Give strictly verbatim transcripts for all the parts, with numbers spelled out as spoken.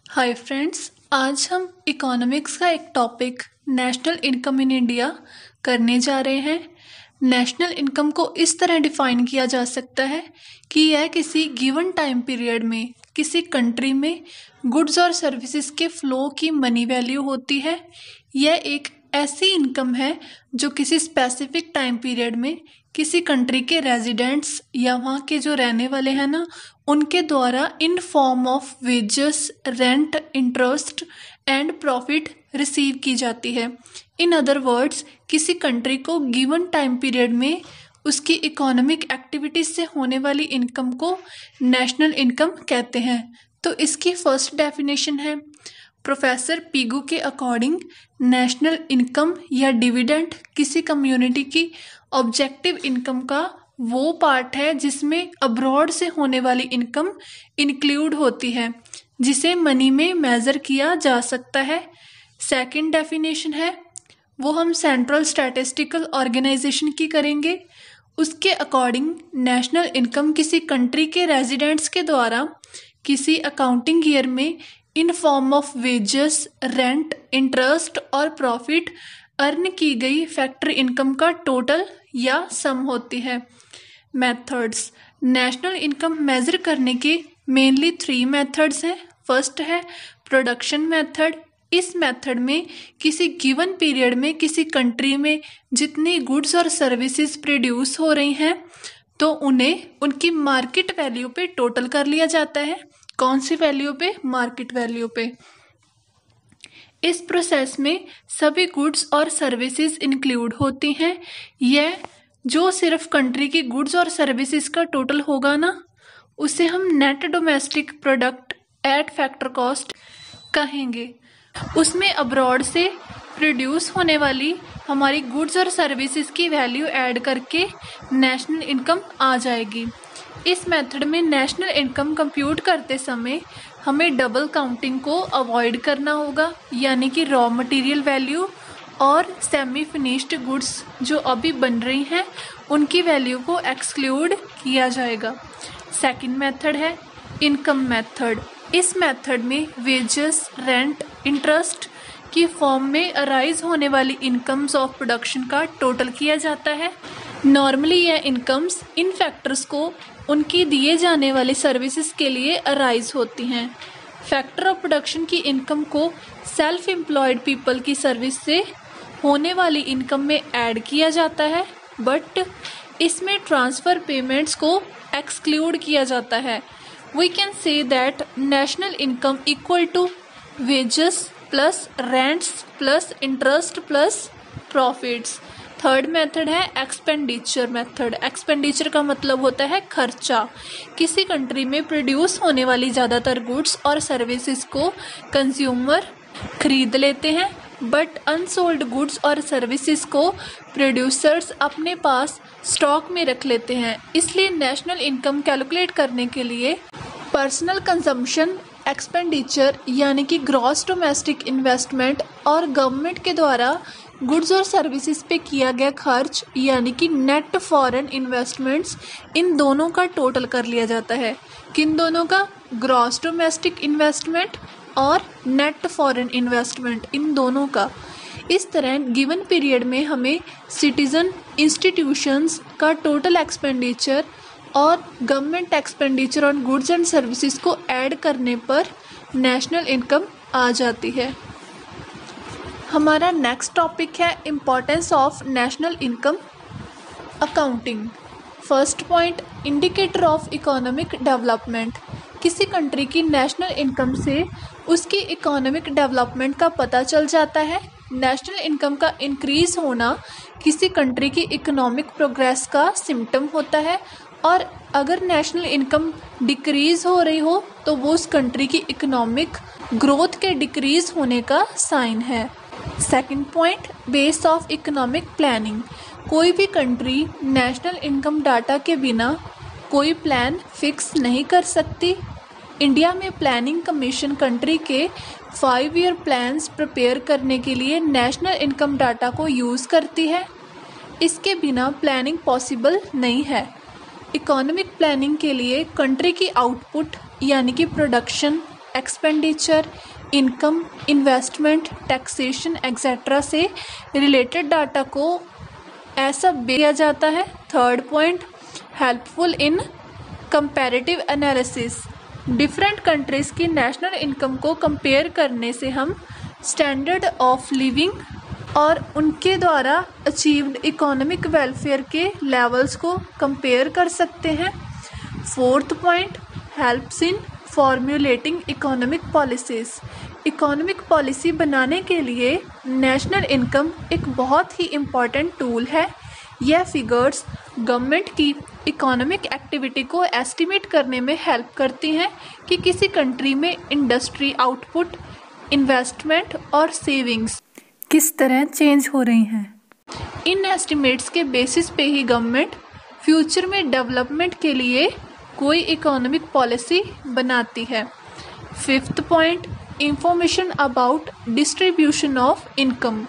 Hi friends, आज हम economics का एक topic national income in India करने जा रहे हैं। नेशनल इनकम को इस तरह डिफाइन किया जा सकता है कि यह किसी गिवन टाइम पीरियड में किसी कंट्री में गुड्स और सर्विसेज के फ्लो की मनी वैल्यू होती है। यह एक ऐसी इनकम है जो किसी स्पेसिफिक टाइम पीरियड में किसी कंट्री के रेजिडेंट्स या वहाँ के जो रहने वाले हैं ना, उनके द्वारा in form of wages, rent, interest and profit receive की जाती है। इन अदर वर्ड्स, किसी कंट्री को गिवन टाइम पीरियड में उसकी इकोनॉमिक एक्टिविटीज से होने वाली इनकम को नेशनल इनकम कहते हैं। तो इसकी फर्स्ट डेफिनेशन है, प्रोफेसर पीगू के अकॉर्डिंग नेशनल इनकम या डिविडेंड किसी कम्युनिटी की ऑब्जेक्टिव इनकम का वो पार्ट है जिसमें अब्रॉड से होने वाली इनकम इंक्लूड होती है, जिसे मनी में मेजर किया जा सकता है। सेकंड डेफिनेशन है, वो हम सेंट्रल स्टैटिस्टिकल ऑर्गेनाइजेशन की करेंगे। उसके अकॉर्डिंग नेशनल इनकम किसी कंट्री के रेजिडेंट्स के द्वारा किसी अकाउंटिंग ईयर में in form of wages, rent, interest और प्रॉफिट अर्न की गई फैक्टर इनकम का टोटल या सम होती है। मेथड्स, नेशनल इनकम मेजर करने के मेनली थ्री मेथड्स हैं। फर्स्ट है प्रोडक्शन मेथड। इस मेथड में किसी गिवन पीरियड में किसी कंट्री में जितनी गुड्स और सर्विसेज प्रोड्यूस हो रही हैं तो उन्हें उनकी मार्केट वैल्यू पे टोटल कर लिया जाता है। कौन सी वैल्यू पे? मार्केट वैल्यू पे। इस प्रोसेस में सभी गुड्स और सर्विसेज इंक्लूड होती हैं। यह जो सिर्फ कंट्री की गुड्स और सर्विसेज का टोटल होगा ना, उसे हम net domestic product at factor cost कहेंगे। उसमें अब्रॉड से प्रोड्यूस होने वाली हमारी गुड्स और सर्विसेज की वैल्यू ऐड करके नेशनल इनकम आ जाएगी। इस मेथड में नेशनल इनकम कंप्यूट करते समय हमें डबल काउंटिंग को अवॉइड करना होगा, यानी कि रॉ मटेरियल वैल्यू और सेमी फिनिश्ड गुड्स जो अभी बन रही हैं उनकी वैल्यू को एक्सक्लूड किया जाएगा। सेकंड मेथड है इनकम मेथड। इस मेथड में वेजेस, रेंट, इंटरेस्ट की फॉर्म में अराइज होने वाली इनकम्स ऑफ प्रोडक्शन का टोटल किया जाता है। नॉर्मली यह इनकम्स इन फैक्टर्स को उनकी दिए जाने वाले सर्विसेज के लिए अराइज होती हैं। फैक्टर ऑफ प्रोडक्शन की इनकम को सेल्फ एम्प्लॉयड पीपल की सर्विस से होने वाली इनकम में ऐड किया जाता है, बट इसमें ट्रांसफ़र पेमेंट्स को एक्सक्लूड किया जाता है। We can say that national income equal to wages plus rents plus interest plus profits. Third method है एक्सपेंडिचर मेथड। एक्सपेंडिचर का मतलब होता है खर्चा। किसी कंट्री में प्रोड्यूस होने वाली ज़्यादातर गुड्स और सर्विसेज को कंज्यूमर खरीद लेते हैं, बट अनसोल्ड गुड्स और सर्विसेज को प्रोड्यूसर्स अपने पास स्टॉक में रख लेते हैं। इसलिए नेशनल इनकम कैलकुलेट करने के लिए पर्सनल कंजम्पशन एक्सपेंडिचर यानी कि ग्रॉस डोमेस्टिक इन्वेस्टमेंट और गवर्नमेंट के द्वारा गुड्स और सर्विसेज पे किया गया खर्च यानी कि नेट फॉरेन इन्वेस्टमेंट्स, इन दोनों का टोटल कर लिया जाता है। किन दोनों का? ग्रॉस डोमेस्टिक इन्वेस्टमेंट और नेट फॉरेन इन्वेस्टमेंट, इन दोनों का। इस तरह गिवन पीरियड में हमें सिटीजन इंस्टीट्यूशंस का टोटल एक्सपेंडिचर और government expenditure on goods and services को ऐड करने पर नेशनल इनकम आ जाती है। हमारा नेक्स्ट टॉपिक है importance of national income accounting. First point, indicator of economic development. किसी कंट्री की नेशनल इनकम से उसकी इकोनॉमिक डेवलपमेंट का पता चल जाता है। नेशनल इनकम का इंक्रीज होना किसी कंट्री की इकोनॉमिक प्रोग्रेस का सिम्टम होता है, और अगर नेशनल इनकम डिक्रीज हो रही हो तो वो उस कंट्री की इकोनॉमिक ग्रोथ के डिक्रीज होने का साइन है। Second point, base of economic planning. कोई भी कंट्री नेशनल इनकम डाटा के बिना कोई प्लान फिक्स नहीं कर सकती। इंडिया में प्लानिंग कमीशन कंट्री के फाइव ईयर प्लान्स प्रिपेयर करने के लिए नेशनल इनकम डाटा को यूज़ करती है। इसके बिना प्लानिंग पॉसिबल नहीं है। इकोनॉमिक प्लानिंग के लिए कंट्री की आउटपुट यानी कि production, expenditure, income, investment, taxation etcetera से रिलेटेड डाटा को ऐसा किया जाता है। Third point, helpful in comparative analysis. Different countries की नेशनल इनकम को कंपेयर करने से हम स्टैंडर्ड ऑफ लिविंग और उनके द्वारा अचीव्ड इकोनॉमिक वेलफेयर के लेवल्स को कंपेयर कर सकते हैं। Fourth point, helps in formulating economic policies. Economic policy बनाने के लिए नेशनल इनकम एक बहुत ही इम्पॉर्टेंट टूल है। यह फिगर्स गवर्नमेंट की इकोनॉमिक एक्टिविटी को एस्टिमेट करने में हेल्प करती हैं कि किसी कंट्री में इंडस्ट्री आउटपुट, इन्वेस्टमेंट और सेविंग्स किस तरह चेंज हो रही हैं। इन एस्टिमेट्स के बेसिस पे ही गवर्नमेंट फ्यूचर में डेवलपमेंट के लिए कोई इकोनॉमिक पॉलिसी बनाती है। Fifth point, information about distribution of income.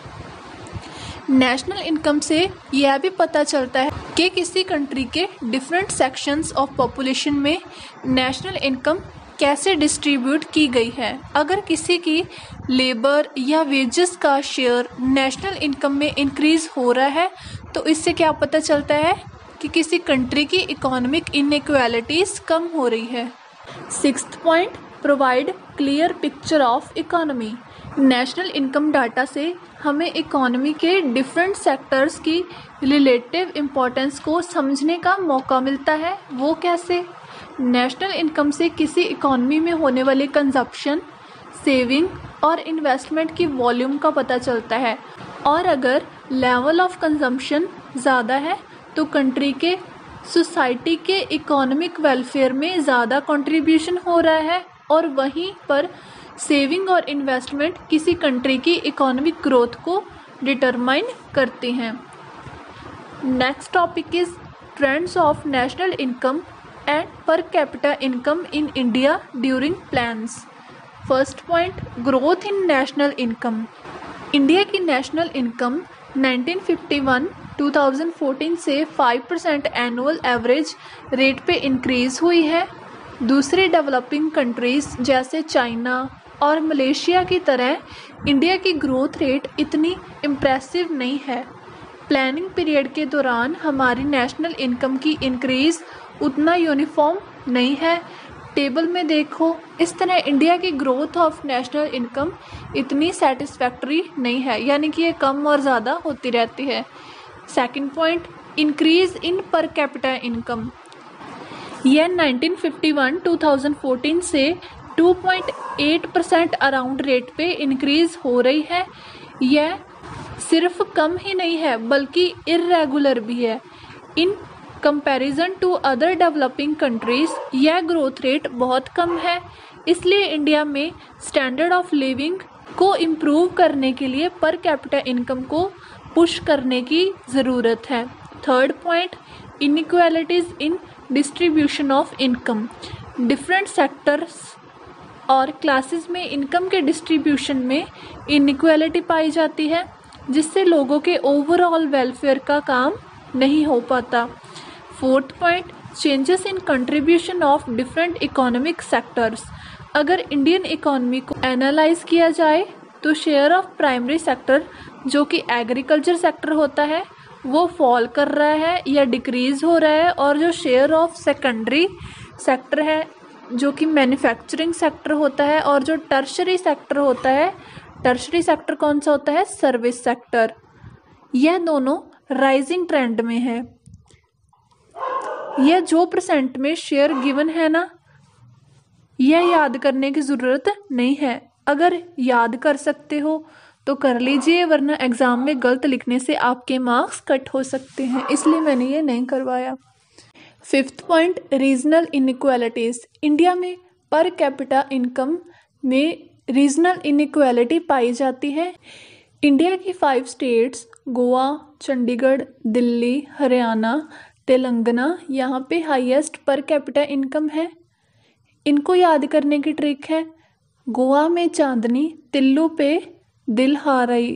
National income से यह भी पता चलता है कि किसी कंट्री के डिफरेंट सेक्शंस ऑफ पॉपुलेशन में नेशनल इनकम कैसे डिस्ट्रीब्यूट की गई है। अगर किसी की लेबर या वेजेस का शेयर नेशनल इनकम में इंक्रीज हो रहा है तो इससे क्या पता चलता है कि किसी कंट्री की इकोनॉमिक इनइक्वालिटीज़ कम हो रही है। Sixth point, provide clear picture of economy. National income data से हमें इकोनॉमी के डिफरेंट सेक्टर्स की रिलेटिव इम्पोर्टेंस को समझने का मौका मिलता है। वो कैसे? नेशनल इनकम से किसी इकोनॉमी में होने वाले कंजप्शन, सेविंग और इन्वेस्टमेंट की वॉल्यूम का पता चलता है, और अगर लेवल ऑफ कंजम्पशन ज़्यादा है तो कंट्री के सोसाइटी के इकोनॉमिक वेलफेयर में ज़्यादा कंट्रीब्यूशन हो रहा है, और वहीं पर सेविंग और इन्वेस्टमेंट किसी कंट्री की इकोनॉमिक ग्रोथ को डिटरमाइन करते हैं। Next topic is trends of national income and per capita income in India during plans. First point, growth in national income. India की national income nineteen fifty one two thousand fourteen से five percent annual average rate पे increase हुई है। दूसरी developing countries जैसे China और Malaysia की तरह इंडिया की ग्रोथ रेट इतनी इम्प्रेसिव नहीं है। प्लानिंग पीरियड के दौरान हमारी नेशनल इनकम की इंक्रीज़ उतना यूनिफॉर्म नहीं है। टेबल में देखो, इस तरह इंडिया की ग्रोथ ऑफ नेशनल इनकम इतनी सेटिस्फैक्टरी नहीं है, यानी कि ये कम और ज़्यादा होती रहती है। Second point, increase in per capita income. यह nineteen fifty one two thousand fourteen से two point eight percent around rate पे इंक्रीज़ हो रही है। यह सिर्फ कम ही नहीं है बल्कि इर्रेगुलर भी है। In comparison to other developing countries यह ग्रोथ रेट बहुत कम है। इसलिए इंडिया में स्टैंडर्ड ऑफ लिविंग को इम्प्रूव करने के लिए पर कैपिटा इनकम को पुश करने की ज़रूरत है। Third point, inequalities in distribution of income. Different sectors और क्लासेस में इनकम के डिस्ट्रीब्यूशन में इनइक्वालिटी पाई जाती है, जिससे लोगों के ओवरऑल वेलफेयर का काम नहीं हो पाता। Fourth point, changes in contribution of different economic sectors. अगर इंडियन इकोनॉमी को एनालाइज किया जाए तो शेयर ऑफ प्राइमरी सेक्टर जो कि एग्रीकल्चर सेक्टर होता है वो फॉल कर रहा है या डिक्रीज़ हो रहा है, और जो शेयर ऑफ सेकेंडरी सेक्टर है जो कि मैन्युफैक्चरिंग सेक्टर होता है, और जो टर्शरी सेक्टर होता है, टर्शरी सेक्टर कौन सा होता है? Service sector. यह दोनों राइजिंग ट्रेंड में है। यह जो परसेंट में शेयर गिवन है ना, यह याद करने की ज़रूरत नहीं है। अगर याद कर सकते हो तो कर लीजिए, वरना एग्ज़ाम में गलत लिखने से आपके मार्क्स कट हो सकते हैं, इसलिए मैंने ये नहीं करवाया। Fifth point, regional inequalities. India में पर कैपिटा इनकम में रीजनल इनइक्वालिटी पाई जाती है। इंडिया की फाइव स्टेट्स गोवा, चंडीगढ़, दिल्ली, हरियाणा, तेलंगाना, यहाँ पे हाईएस्ट पर कैपिटा इनकम है। इनको याद करने की ट्रिक है, गोवा में चांदनी, तिल्लू पे दिल हार आई।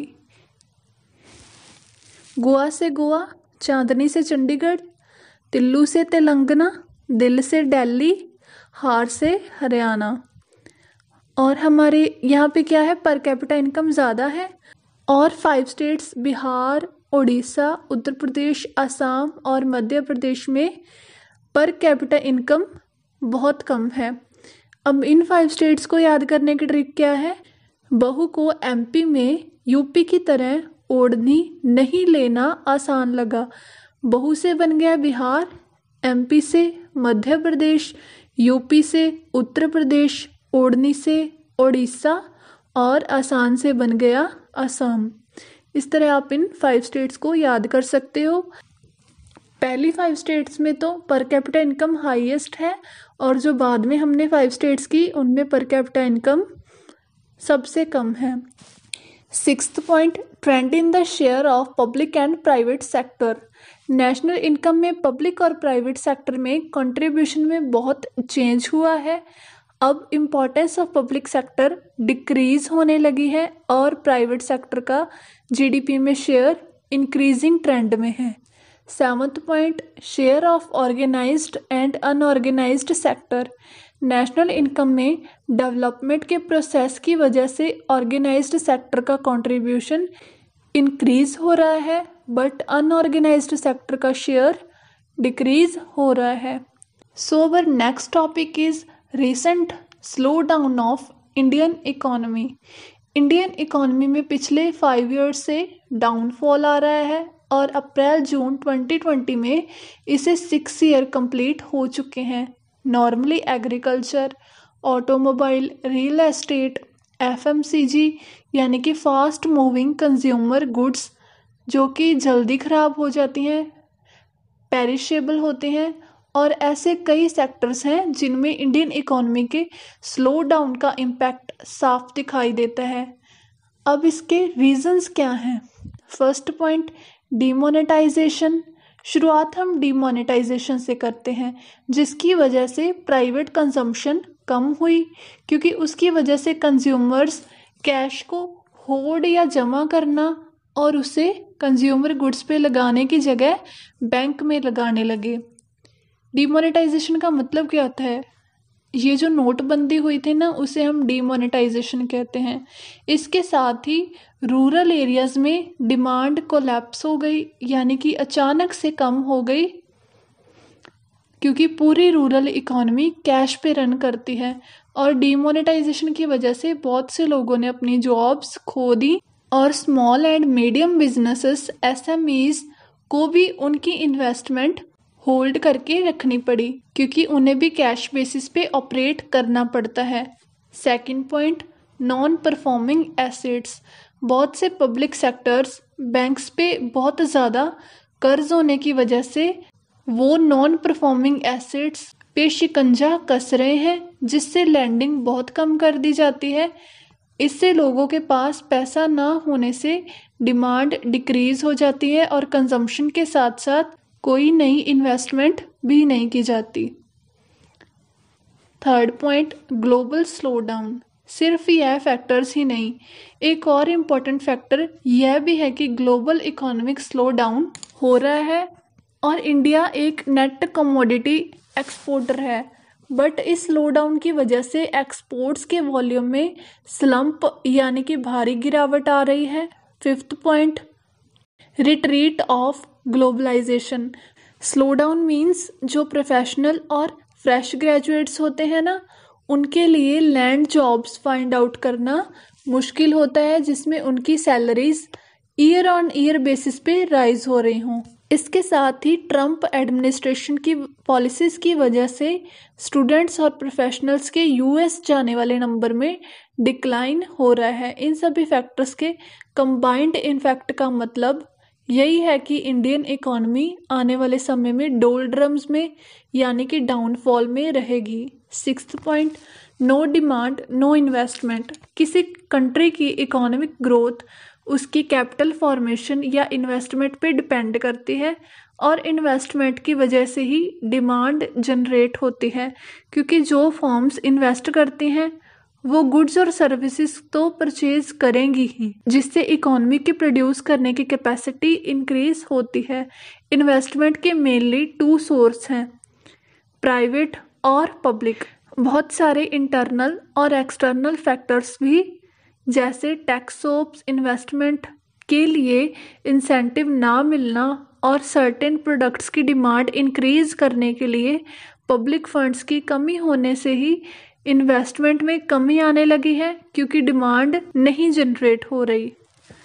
गोवा से गोवा, चांदनी से चंडीगढ़, तिल्लू से तेलंगाना, दिल से दिल्ली, हार से हरियाणा। और हमारे यहाँ पे क्या है, पर कैपिटा इनकम ज़्यादा है। और फाइव स्टेट्स बिहार, उड़ीसा, उत्तर प्रदेश, असम और मध्य प्रदेश में पर कैपिटा इनकम बहुत कम है। अब इन फाइव स्टेट्स को याद करने की ट्रिक क्या है, बहू को एमपी में यूपी की तरह ओढ़नी नहीं लेना आसान लगा। बहू से बन गया बिहार, एमपी से मध्य प्रदेश, यूपी से उत्तर प्रदेश, ओढ़नी से उड़ीसा और आसान से बन गया असम। इस तरह आप इन फाइव स्टेट्स को याद कर सकते हो। पहली फाइव स्टेट्स में तो पर कैपिटा इनकम हाईएस्ट है और जो बाद में हमने फाइव स्टेट्स की उनमें पर कैपिटा इनकम सबसे कम है। Sixth point, trend in the share of public and private sector. National income में पब्लिक और प्राइवेट सेक्टर में कंट्रीब्यूशन में बहुत चेंज हुआ है। अब importance of public sector decrease होने लगी है और प्राइवेट सेक्टर का जीडीपी में शेयर इंक्रीजिंग ट्रेंड में है। Seventh point, share of organised and unorganised sector. National income में डेवलपमेंट के प्रोसेस की वजह से ऑर्गेनाइज्ड सेक्टर का कंट्रीब्यूशन इंक्रीज हो रहा है, बट अनऑर्गेनाइज्ड सेक्टर का शेयर डिक्रीज हो रहा है। So our next topic is recent slow down of Indian economy. Indian economy में पिछले फाइव ईयर्स से डाउनफॉल आ रहा है और अप्रैल जून ट्वेंटी ट्वेंटी में इसे सिक्स ईयर कंप्लीट हो चुके हैं। Normally agriculture, automobile, real estate, FMCG यानी कि फास्ट मूविंग कंज्यूमर गुड्स जो कि जल्दी ख़राब हो जाती हैं, पेरिशेबल होते हैं, और ऐसे कई सेक्टर्स हैं जिनमें इंडियन इकोनॉमी के स्लो डाउन का इम्पैक्ट साफ दिखाई देता है। अब इसके रीजंस क्या हैं? First point, demonetisation. शुरुआत हम डीमोनेटाइजेशन से करते हैं, जिसकी वजह से प्राइवेट कंजम्पशन कम हुई, क्योंकि उसकी वजह से कंज्यूमर्स कैश को होल्ड या जमा करना और उसे कंज्यूमर गुड्स पे लगाने की जगह बैंक में लगाने लगे। डीमोनेटाइजेशन का मतलब क्या होता है? ये जो नोटबंदी हुई थी ना, उसे हम डीमोनेटाइजेशन कहते हैं। इसके साथ ही रूरल एरियाज़ में डिमांड कोलैप्स हो गई, यानी कि अचानक से कम हो गई, क्योंकि पूरी रूरल इकोनॉमी कैश पे रन करती है। और डीमोनेटाइजेशन की वजह से बहुत से लोगों ने अपनी जॉब्स खो दी और small and medium businesses, SMEs को भी उनकी इन्वेस्टमेंट होल्ड करके रखनी पड़ी, क्योंकि उन्हें भी कैश बेसिस पे ऑपरेट करना पड़ता है। Second point, non performing assets. बहुत से पब्लिक सेक्टर्स बैंक्स पे बहुत ज़्यादा कर्ज होने की वजह से वो नॉन परफॉर्मिंग एसेट्स पे शिकंजा कस रहे हैं, जिससे लैंडिंग बहुत कम कर दी जाती है। इससे लोगों के पास पैसा ना होने से डिमांड डिक्रीज हो जाती है और कंजम्पशन के साथ साथ कोई नई इन्वेस्टमेंट भी नहीं की जाती। Third point, global slow down. सिर्फ यह फैक्टर्स ही नहीं, एक और इम्पोर्टेंट फैक्टर यह भी है कि ग्लोबल इकोनॉमिक स्लो डाउन हो रहा है और इंडिया एक नेट कमोडिटी एक्सपोर्टर है, बट इस स्लो डाउन की वजह से एक्सपोर्ट्स के वॉल्यूम में स्लंप यानी कि भारी गिरावट आ रही है। Fifth point, retreat of globalisation. Slow down means जो प्रोफेशनल और फ्रेश ग्रेजुएट्स होते हैं ना, उनके लिए लैंड जॉब्स फाइंड आउट करना मुश्किल होता है, जिसमें उनकी salaries year on year basis पे राइज हो रही हों। इसके साथ ही ट्रम्प एडमिनिस्ट्रेशन की पॉलिसीज़ की वजह से स्टूडेंट्स और प्रोफेशनल्स के यूएस जाने वाले नंबर में डिक्लाइन हो रहा है। इन सभी फैक्टर्स के कंबाइंड इम्पैक्ट का मतलब यही है कि इंडियन इकोनॉमी आने वाले समय में डोल्ड्रम्स में यानी कि डाउनफॉल में रहेगी। Sixth point, no demand no investment. किसी कंट्री की इकोनॉमिक ग्रोथ उसकी कैपिटल फॉर्मेशन या इन्वेस्टमेंट पे डिपेंड करती है, और इन्वेस्टमेंट की वजह से ही डिमांड जनरेट होती है, क्योंकि जो फर्म्स इन्वेस्ट करती हैं वो गुड्स और सर्विसेज तो परचेज करेंगी ही, जिससे इकोनॉमी की प्रोड्यूस करने की कैपेसिटी इंक्रीज होती है। इन्वेस्टमेंट के मेनली टू सोर्स हैं, प्राइवेट और पब्लिक। बहुत सारे इंटरनल और एक्सटर्नल फैक्टर्स भी, जैसे टैक्सोप्स, इन्वेस्टमेंट के लिए इंसेंटिव ना मिलना और सर्टेन प्रोडक्ट्स की डिमांड इंक्रीज करने के लिए पब्लिक फंड्स की कमी होने से ही इन्वेस्टमेंट में कमी आने लगी है, क्योंकि डिमांड नहीं जनरेट हो रही।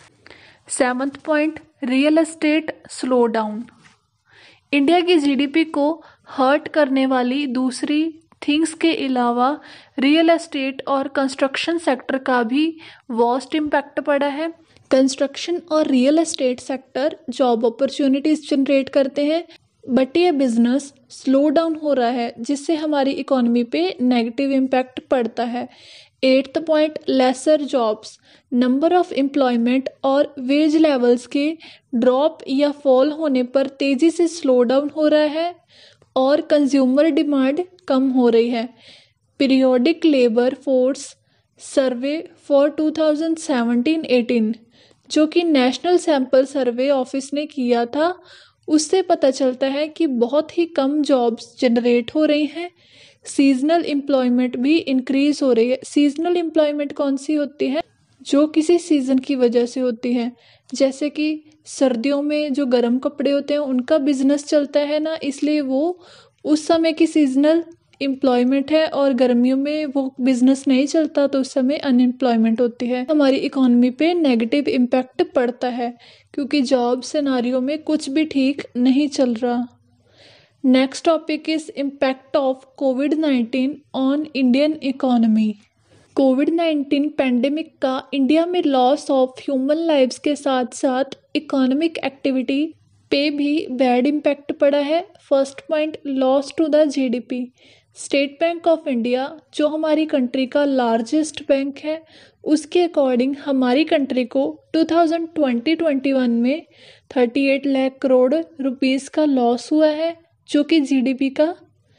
Seventh point, real estate slow down. India की जीडीपी को हर्ट करने वाली दूसरी थिंग्स के अलावा रियल एस्टेट और कंस्ट्रक्शन सेक्टर का भी वास्ट इम्पैक्ट पड़ा है। कंस्ट्रक्शन और real estate sector job opportunities generate करते हैं, बट ये बिजनेस स्लो डाउन हो रहा है, जिससे हमारी इकोनॉमी पे नेगेटिव इम्पैक्ट पड़ता है। Eighth point, lesser jobs. Number of employment और वेज लेवल्स के ड्रॉप या फॉल होने पर तेजी से स्लो डाउन हो रहा है और कंज्यूमर डिमांड कम हो रही है। Periodic labour force survey for two thousand seventeen eighteen, जो कि नेशनल सैंपल सर्वे ऑफिस ने किया था, उससे पता चलता है कि बहुत ही कम जॉब्स जनरेट हो रही हैं। सीजनल एम्प्लॉयमेंट भी इंक्रीज हो रही है। सीजनल एम्प्लॉयमेंट कौन सी होती है? जो किसी सीज़न की वजह से होती है, जैसे कि सर्दियों में जो गर्म कपड़े होते हैं उनका बिजनेस चलता है ना, इसलिए वो उस समय की सीजनल एम्प्लॉयमेंट है, और गर्मियों में वो बिजनेस नहीं चलता तो उस समय अनएम्प्लॉयमेंट होती है। हमारी इकोनॉमी पे नेगेटिव इम्पैक्ट पड़ता है, क्योंकि जॉब सिनारियो में कुछ भी ठीक नहीं चल रहा। Next topic is impact of COVID nineteen on Indian economy. COVID nineteen pandemic का इंडिया में लॉस ऑफ ह्यूमन लाइव्स के साथ साथ इकोनॉमिक एक्टिविटी पे भी बैड इम्पैक्ट पड़ा है। First point, loss to the GDP. State Bank of India, जो हमारी कंट्री का लार्जेस्ट बैंक है, उसके अकॉर्डिंग हमारी कंट्री को two thousand twenty twenty one में अड़तीस लाख करोड़ रुपीस का लॉस हुआ है, जो कि जीडीपी का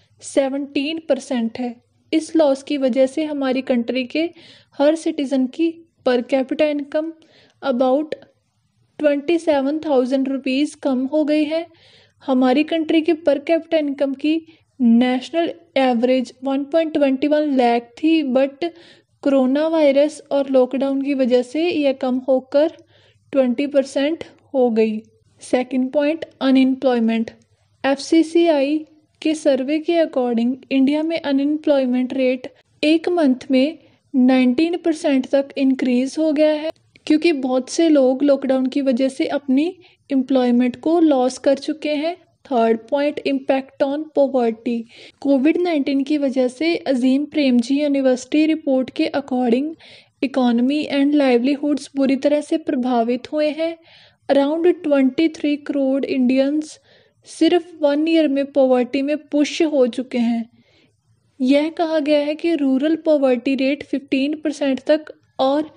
सत्रह परसेंट है। इस लॉस की वजह से हमारी कंट्री के हर सिटीज़न की per capita income about twenty seven thousand rupees कम हो गई है। हमारी कंट्री की पर कैपिटा इनकम की national average one point two one lakh थी, बट कोरोना वायरस और लॉकडाउन की वजह से यह कम होकर ट्वेंटी परसेंट हो गई। Second point, unemployment. एफसीसीआई के सर्वे के अकॉर्डिंग इंडिया में अनएम्प्लॉयमेंट रेट एक मंथ में नाइनटीन परसेंट तक इंक्रीज हो गया है, क्योंकि बहुत से लोग लॉकडाउन की वजह से अपनी एम्प्लॉयमेंट को लॉस कर चुके हैं। Third point, impact on poverty. COVID nineteen की वजह से अजीम प्रेमजी यूनिवर्सिटी रिपोर्ट के अकॉर्डिंग इकोनॉमी एंड लाइवलीहुड्स बुरी तरह से प्रभावित हुए हैं। Around twenty three crore Indians सिर्फ वन ईयर में पॉवर्टी में पुश हो चुके हैं। यह कहा गया है कि rural poverty rate fifteen percent तक और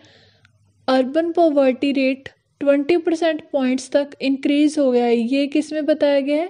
urban poverty rate twenty percent points तक इंक्रीज हो गया है। ये किस में बताया गया है?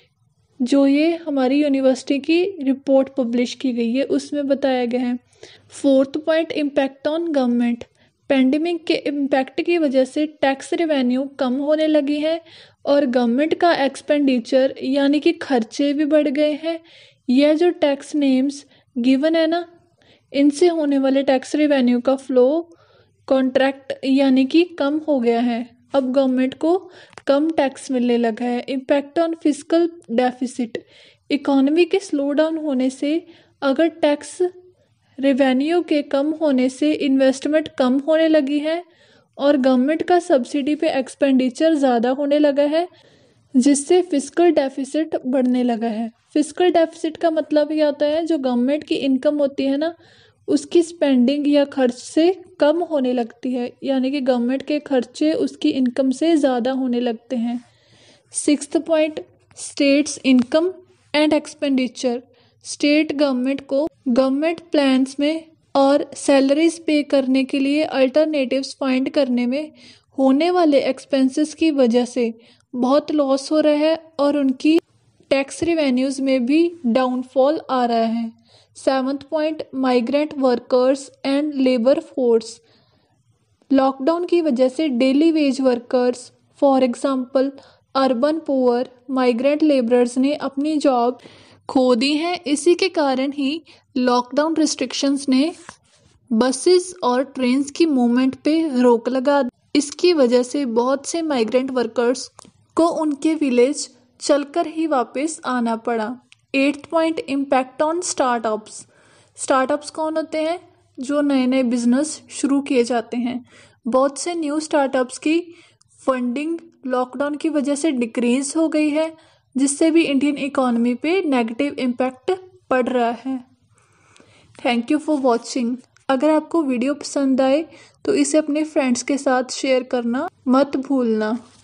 जो ये हमारी यूनिवर्सिटी की रिपोर्ट पब्लिश की गई है उसमें बताया गया है। Fourth point, impact on government. Pandemic के इम्पैक्ट की वजह से टैक्स रेवेन्यू कम होने लगी है और गवर्नमेंट का एक्सपेंडिचर यानी कि खर्चे भी बढ़ गए हैं। यह जो टैक्स नेम्स गिवन है ना, इनसे होने वाले टैक्स रेवेन्यू का फ्लो कॉन्ट्रैक्ट यानी कि कम हो गया है। अब गवर्नमेंट को कम टैक्स मिलने लगा है। Impact on fiscal deficit. Economy के स्लो डाउन होने से अगर टैक्स रेवेन्यू के कम होने से इन्वेस्टमेंट कम होने लगी है और गवर्नमेंट का सब्सिडी पे एक्सपेंडिचर ज़्यादा होने लगा है, जिससे फिस्कल डेफिसिट बढ़ने लगा है। फिस्कल डेफिसिट का मतलब ये होता है जो गवर्नमेंट की इनकम होती है ना, उसकी स्पेंडिंग या खर्च से कम होने लगती है, यानी कि गवर्नमेंट के खर्चे उसकी इनकम से ज़्यादा होने लगते हैं। Sixth point, states income and expenditure. State government को गवर्नमेंट प्लान्स में और सैलरीज पे करने के लिए अल्टरनेटिव्स फाइंड करने में होने वाले एक्सपेंसेस की वजह से बहुत लॉस हो रहा है और उनकी टैक्स रिवेन्यूज़ में भी डाउनफॉल आ रहा है। Seventh point, migrant workers and labour force. Lockdown की वजह से daily wage workers, for example urban poor, migrant labourers ने अपनी जॉब खो दी हैं। इसी के कारण ही लॉकडाउन रिस्ट्रिक्शंस ने बसेस और ट्रेन्स की मूवमेंट पे रोक लगा दी। इसकी वजह से बहुत से माइग्रेंट वर्कर्स को उनके विलेज चलकर ही वापस आना पड़ा। Eighth point, impact on startups. Startups कौन होते हैं? जो नए नए बिजनेस शुरू किए जाते हैं। बहुत से न्यू स्टार्टअप्स की फंडिंग लॉकडाउन की वजह से डिक्रीज हो गई है, जिससे भी इंडियन इकोनॉमी पे नेगेटिव इम्पैक्ट पड़ रहा है। Thank you for watching. अगर आपको वीडियो पसंद आए तो इसे अपने फ्रेंड्स के साथ शेयर करना मत भूलना।